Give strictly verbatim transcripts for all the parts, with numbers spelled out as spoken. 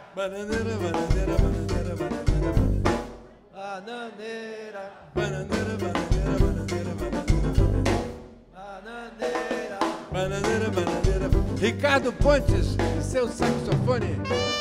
Bananeira, bananeira, bananeira, bananeira, bananeira. Bananeira, Bananeira, bananeira, bananeira, bananeira. bananeira. Bananeira, bananeira. Ricardo Pontes, seu saxofone.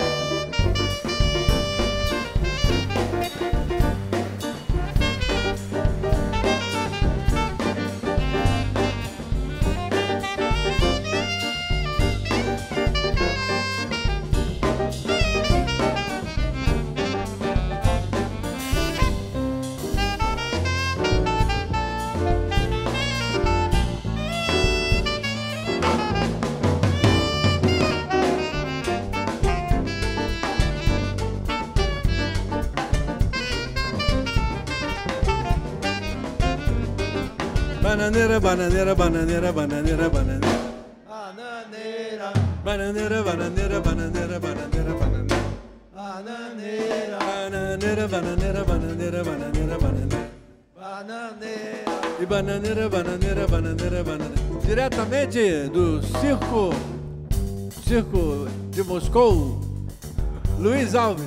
Bananeira, bananeira, bananeira, bananeira, bananeira. Bananeira, Bananeira, bananeira, bananeira, bananeira, bananeira. bananeira, Bananeira, bananeira, bananeira, bananeira, bananeira. bananeira. E bananeira, bananeira, bananeira, bananeira. Diretamente do circo, circo de Moscou, Luiz Alves.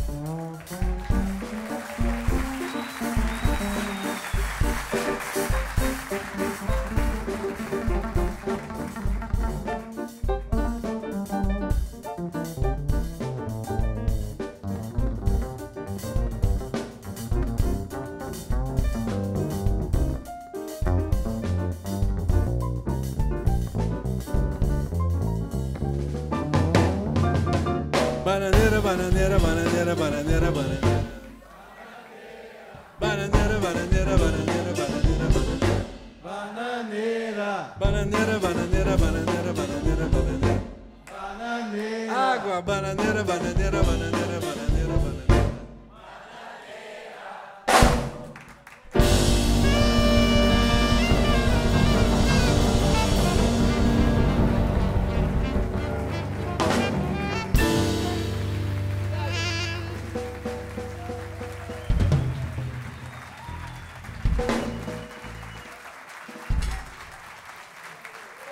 Bananeira, bananeira, bananeira, bananeira, bananeira. Bananeira, bananeira, bananeira, bananeira, bananeira. Bananeira, Bananeira, bananeira, bananeira, bananeira, bananeira. bananeira. Água, bananeira, bananeira, bananeira.